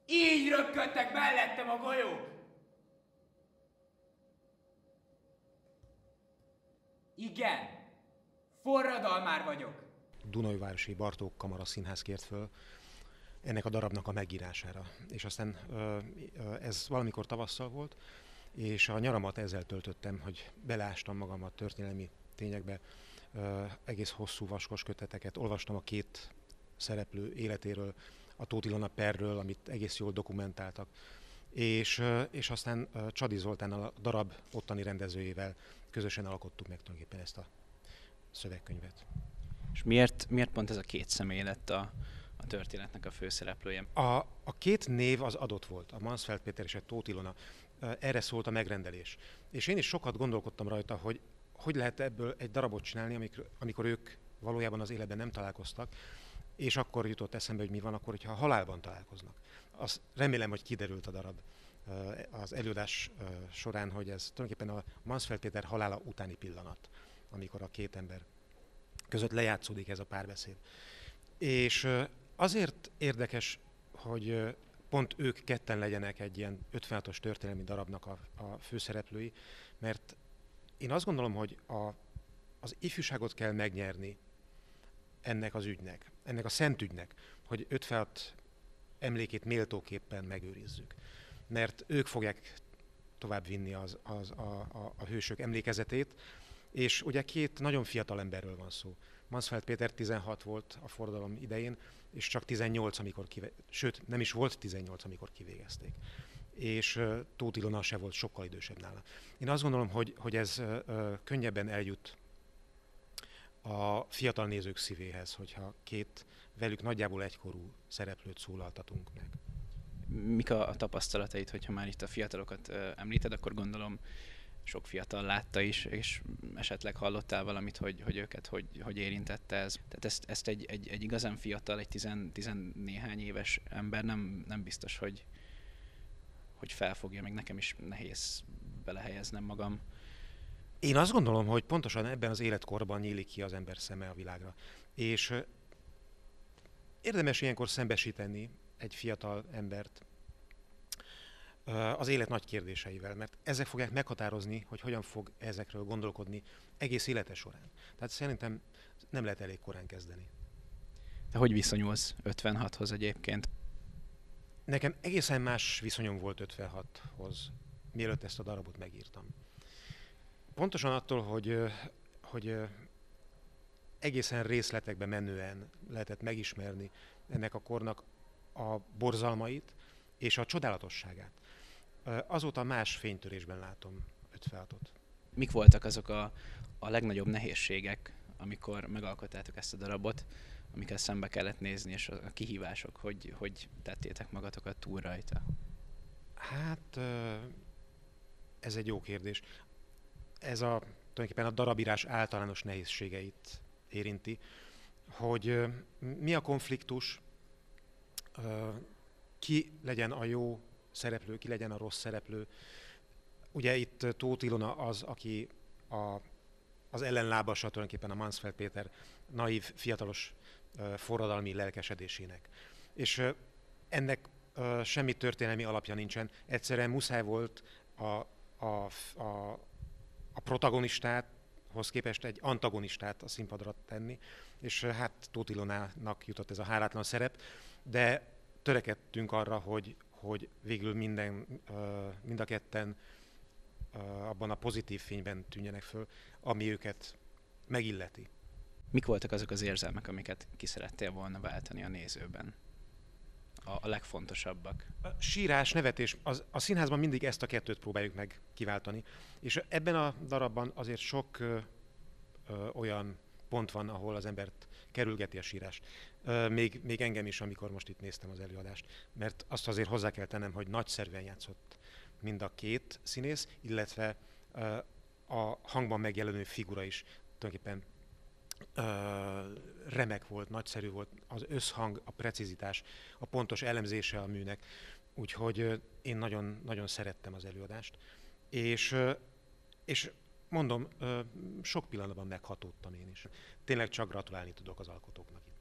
Így röpködtek mellettem a golyók. Igen, forradalmár vagyok. Dunajvárosi Bartók Kamara Színház kért föl ennek a darabnak a megírására. És aztán ez valamikor tavasszal volt, és a nyaramat ezzel töltöttem, hogy beleástam magam a történelmi tényekbe, egész hosszú vaskos köteteket, olvastam a két szereplő életéről, a Tóth Ilona perről, amit egész jól dokumentáltak, és aztán Csady Zoltán a darab ottani rendezőjével közösen alkottuk meg tulajdonképpen ezt a szövegkönyvet. És miért pont ez a két személy lett a történetnek a főszereplője? A két név az adott volt, a Mansfeld Péter és a Tóth Ilona. Erre szólt a megrendelés. És én is sokat gondolkodtam rajta, hogy lehet ebből egy darabot csinálni, amikor ők valójában az életben nem találkoztak, és akkor jutott eszembe, hogy mi van akkor, hogyha a halálban találkoznak. Azt remélem, hogy kiderült a darab az előadás során, hogy ez tulajdonképpen a Mansfeld Péter halála utáni pillanat, amikor a két ember között lejátszódik ez a párbeszéd. És azért érdekes, hogy pont ők ketten legyenek egy ilyen 56-os történelmi darabnak a főszereplői, mert én azt gondolom, hogy az ifjúságot kell megnyerni ennek az ügynek, ennek a szent ügynek, hogy 56 emlékét méltóképpen megőrizzük. Mert ők fogják tovább vinni a hősök emlékezetét, és ugye két nagyon fiatal emberről van szó. Mansfeld Péter 16 volt a forradalom idején, és csak 18, sőt, nem is volt 18, amikor kivégezték. És Tóth Ilona se volt sokkal idősebb nála. Én azt gondolom, hogy ez könnyebben eljut a fiatal nézők szívéhez, hogyha két velük nagyjából egykorú szereplőt szólaltatunk meg. Mik a tapasztalataid, hogyha már itt a fiatalokat említed, akkor gondolom sok fiatal látta is, és esetleg hallottál valamit, hogy őket hogy érintette ez. Tehát ezt egy igazán fiatal, egy tizennéhány éves ember nem biztos, hogy felfogja, meg nekem is nehéz belehelyeznem magam. Én azt gondolom, hogy pontosan ebben az életkorban nyílik ki az ember szeme a világra. És érdemes ilyenkor szembesíteni egy fiatal embert az élet nagy kérdéseivel, mert ezek fogják meghatározni, hogy hogyan fog ezekről gondolkodni egész élete során. Tehát szerintem nem lehet elég korán kezdeni. De hogy viszonyulsz 56-hoz egyébként? Nekem egészen más viszonyom volt 56-hoz, mielőtt ezt a darabot megírtam. Pontosan attól, hogy egészen részletekbe menően lehetett megismerni ennek a kornak a borzalmait és a csodálatosságát. Azóta más fénytörésben látom 56-ot. Mik voltak azok a legnagyobb nehézségek, amikor megalkottátok ezt a darabot, amikkel szembe kellett nézni, és a kihívások, hogy tettétek magatokat túl rajta? Hát, ez egy jó kérdés. Ez tulajdonképpen a darabírás általános nehézségeit érinti, hogy mi a konfliktus, ki legyen a jó szereplő, ki legyen a rossz szereplő. Ugye itt Tóth Ilona az, aki az ellenlábasa tulajdonképpen a Mansfeld Péter naív, fiatalos forradalmi lelkesedésének. És ennek semmi történelmi alapja nincsen. Egyszerűen muszáj volt a protagonistáthoz képest egy antagonistát a színpadra tenni, és hát Tóth Ilonának jutott ez a hálátlan szerep, de törekedtünk arra, hogy végül mind a ketten abban a pozitív fényben tűnjenek föl, ami őket megilleti. Mik voltak azok az érzelmek, amiket ki szerettél volna váltani a nézőben? A legfontosabbak? A sírás, nevetés, a színházban mindig ezt a kettőt próbáljuk meg kiváltani, és ebben a darabban azért sok olyan pont van, ahol az embert kerülgeti a sírás. Még engem is, amikor most itt néztem az előadást, mert azt azért hozzá kell tennem, hogy nagyszerűen játszott mind a két színész, illetve a hangban megjelenő figura is tulajdonképpen remek volt, nagyszerű volt az összhang, a precizitás, a pontos elemzése a műnek, úgyhogy én nagyon, nagyon szerettem az előadást, és mondom, sok pillanatban meghatódtam én is. Tényleg csak gratulálni tudok az alkotóknak.